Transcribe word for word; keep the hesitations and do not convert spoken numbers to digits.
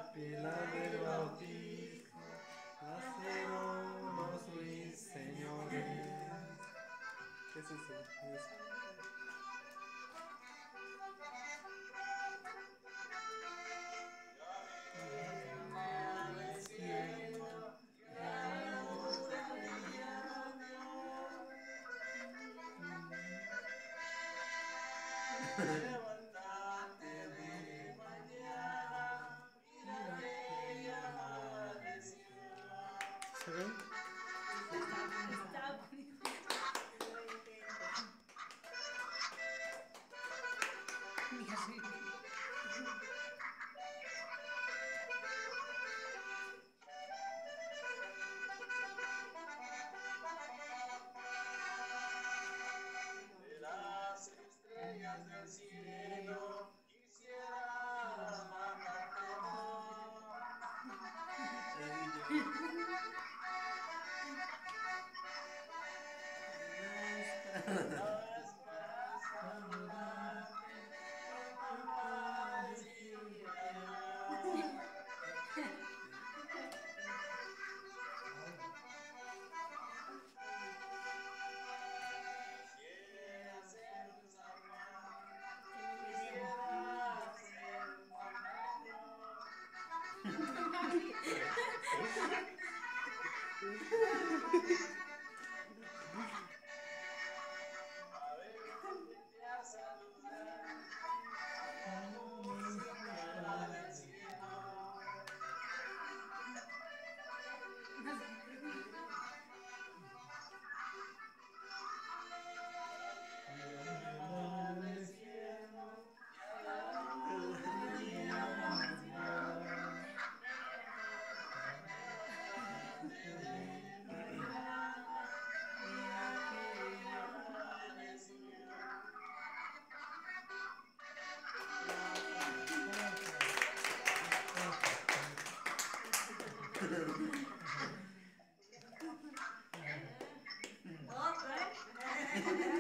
pila del bautismo, nacieron los ruiseñores. ¿Qué es eso? Es- Levántate de mañana, mira que ya amaneció. ¿Se ven? Está bonito. Mira, sí. De las estrellas del cielo quisiera mandarte amor. No es para saludarte, con paz y amor. Quisiera ser tu San Juan, quisiera ser tu Pablo. A verte a saludar con la música del cielo. Amaneciendo, ya la luz del día nació. Levántate de mañana, mira que ya amaneció. Otra, ¿eh?